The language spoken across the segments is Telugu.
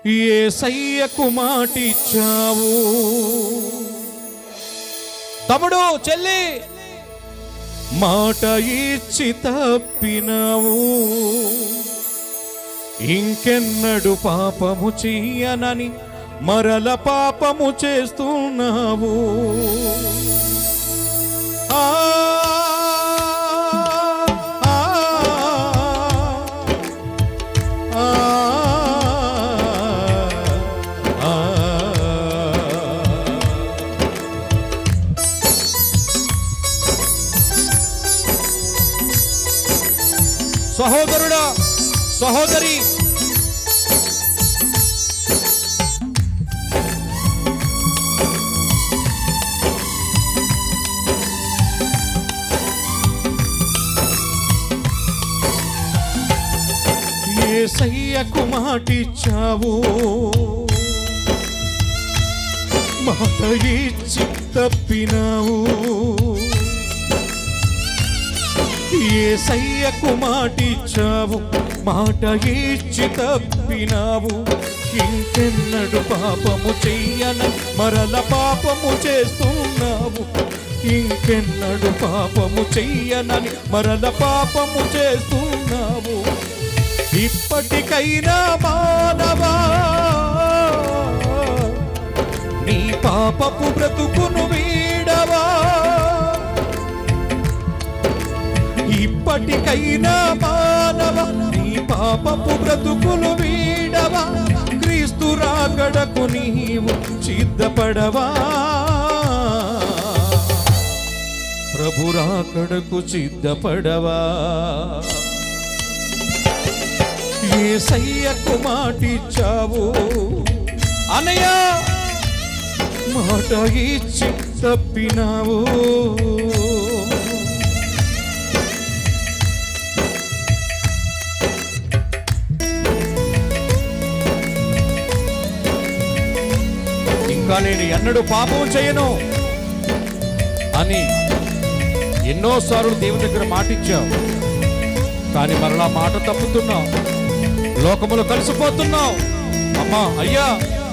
యేసయ్యకు మాటిచ్చావు. తమ్ముడు చెల్లి, మాట ఇచ్చి తప్పినావు. ఇంకెన్నడు పాపము చెయ్యనని మరల పాపము చేస్తున్నావు. సహోదరుడా, సహోదరి, యేసయ్యకు మాటిచ్చావు. మాట ఇచ్చి తప్పినావు. యేసయ్యకు మాటిచ్చావు. మాట ఇచ్చి తప్పినావు. ఇంకెన్నడు పాపము చెయ్యనని మరల పాపము చేస్తున్నావు. ఇంకెన్నడు పాపము చెయ్యనని మరల పాపము చేస్తున్నావు. ఇప్పటికైనా మానవా, నీ పాపపు బ్రతుకును వీడవా. ఇప్పటికైనా మానవ, నీ పాపపు బ్రతుకును వీడవా. క్రీస్తు రాకడకు నీవు సిద్ధపడవా. ప్రభు రాకడకు సిద్ధపడవా. యేసయ్యకు మాటిచ్చావు. అనయ్య, మాట ఇచ్చి తప్పినావు. ఇంకా నేను ఎన్నడూ పాపం చేయను అని ఎన్నోసార్లు దేవుని దగ్గర మాటిచ్చావు. కానీ మరలా మాట తప్పుతున్నావు. లోకములో కలిసిపోతున్నావు. అమ్మా, అయ్యా,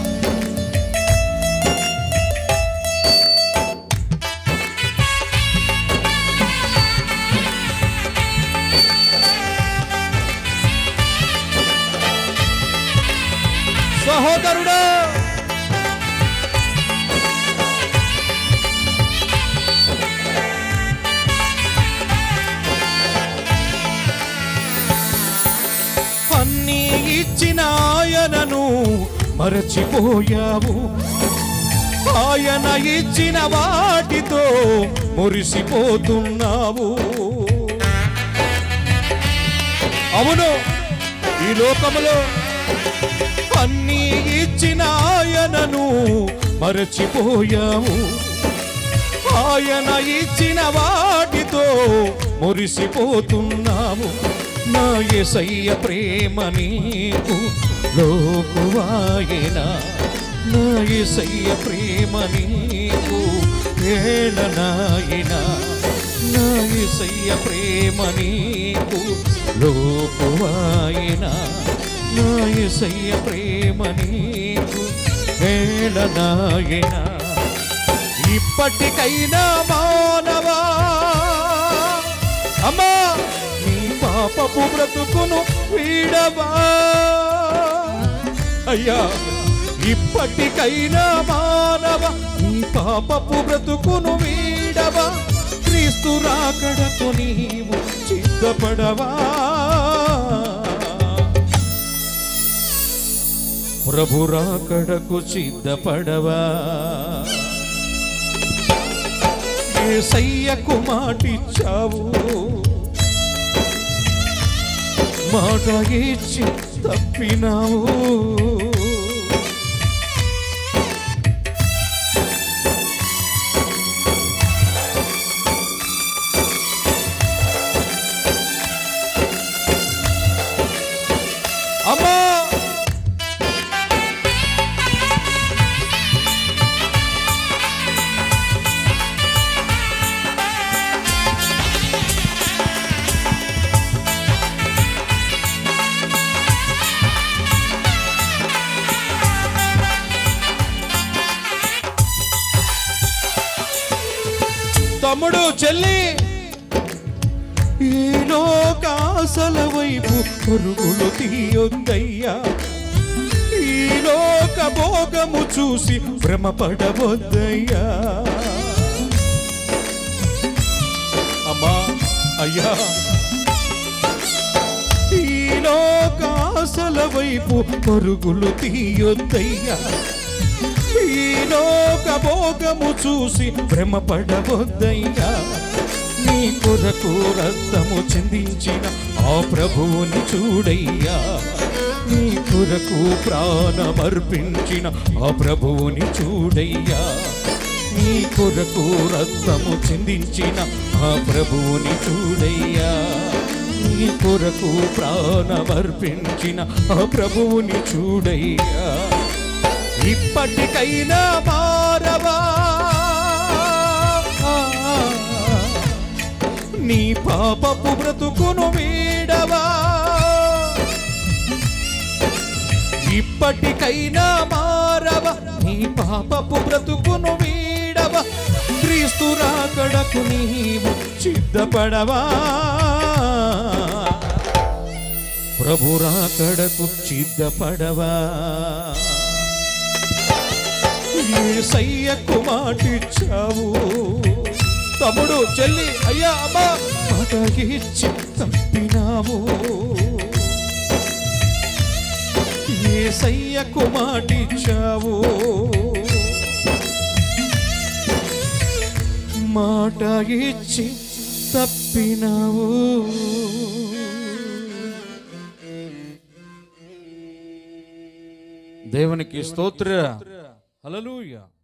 సహోదరుడా, ఇచ్చిన ఆయనను మరచిపోయావు. ఆయన ఇచ్చిన వాటితో మురిసిపోతున్నావు. అవును, ఈ లోకములో అన్నీ ఇచ్చిన ఆయనను మరచిపోయావు. ఆయన ఇచ్చిన వాటితో మురిసిపోతున్నావు. నా యేసయ్య ప్రేమ నీకు లోకువాయెనా. నా యేసయ్య ప్రేమ నీకు హేళనాయెనా. నా యేసయ్య ప్రేమ నీకు లోకువాయెనా. నా యేసయ్య ప్రేమ నీకు హేళనాయెనా. ఇప్పటికైనా మానవా, అమ్మా, పాపపు బ్రతుకును వీడవా. అయ్యా, ఇప్పటికైనా మానవ, నీ పాపపు బ్రతుకును వీడవా. క్రీస్తు రాకడకు నీవు సిద్ధపడవా. ప్రభు రాకడకు సిద్ధపడవా. యేసయ్యకు మాటిచ్చావు. మాట ఇచ్చి తప్పినావు. అమ్మా, తమ్ముడు చెల్లి ఈ లోకాసల వైపు పరుగులు తీయొద్దయ్యా, ఈ లోక భోగము చూసి భ్రమపడవద్దయ్యా. అమ్మా అయ్యా, ఈ లోకాసల వైపు పరుగులు తీయొద్దయ్యా, ఈ లోక భోగము చూసి భ్రమపడవద్దయ్యా. నీ కొరకు రక్తము చిందించిన ఆ ప్రభువుని చూడయ్యా, నీ కొరకు ప్రాణమర్పించిన ఆ ప్రభువుని చూడయ్యా, నీ కొరకు రక్తము చిందించిన ఆ ప్రభువుని చూడయ్యా, నీ కొరకు ప్రాణమర్పించిన ఆ ప్రభువుని చూడయ్యా. ఇప్పటికైనా మారవా, నీ పాపపు బ్రతుకును వీడవా, ఇప్పటికైనా మారవా, నీ పాపపు బ్రతుకును వీడవా. క్రీస్తు రాకడకు నీవు సిద్ధపడవా, ప్రభు రాకడకు సిద్ధపడవా. యేసయ్యకు మాటిచ్చావు, తమ్ముడు చెల్లి అయ్యా అమ్మా మాట ఇచ్చి తప్పినావు. యేసయ్యకు మాటిచ్చావు, మాట ఇచ్చి తప్పినావు. దేవునికి స్తోత్ర, హల్లెలూయా.